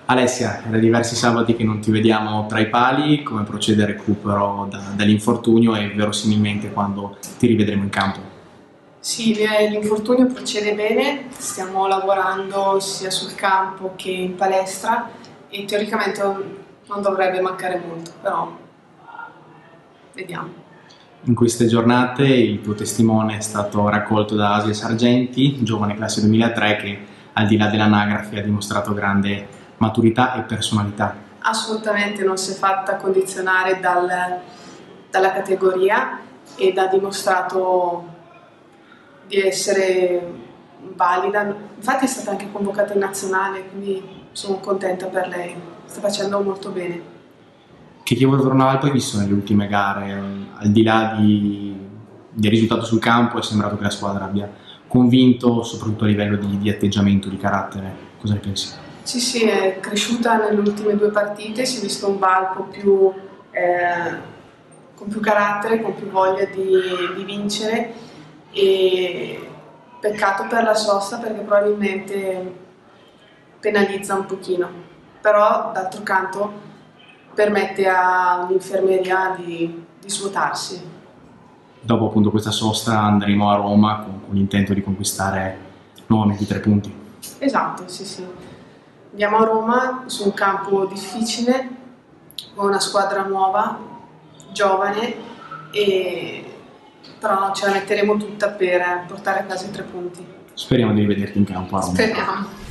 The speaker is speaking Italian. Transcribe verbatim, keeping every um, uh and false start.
Alessia, è da diversi sabati che non ti vediamo tra i pali, come procede il recupero da, dall'infortunio e verosimilmente quando ti rivedremo in campo? Sì, l'infortunio procede bene, stiamo lavorando sia sul campo che in palestra e teoricamente non dovrebbe mancare molto, però vediamo. In queste giornate il tuo testimone è stato raccolto da Asia Sargenti, giovane classe duemilatré che al di là dell'anagrafe ha dimostrato grande maturità e personalità. Assolutamente non si è fatta condizionare dal, dalla categoria ed ha dimostrato di essere valida. Infatti è stata anche convocata in nazionale, quindi sono contenta per lei, sta facendo molto bene. Che Chievo Tornava poi visto nelle ultime gare, al di là di, del risultato sul campo, è sembrato che la squadra abbia convinto, soprattutto a livello di, di atteggiamento, di carattere. Cosa ne pensi? Sì, sì, è cresciuta nelle ultime due partite, si è visto un Valpo più, eh, con più carattere, con più voglia di, di vincere e peccato per la sosta perché probabilmente penalizza un pochino, però d'altro canto permette all'infermeria di, di svuotarsi. Dopo appunto questa sosta andremo a Roma con, con l'intento di conquistare nuovamente i tre punti. Esatto, sì, sì. Andiamo a Roma su un campo difficile, con una squadra nuova, giovane, e... però ce la metteremo tutta per portare a casa i tre punti. Speriamo di rivederti in campo a Roma. Speriamo.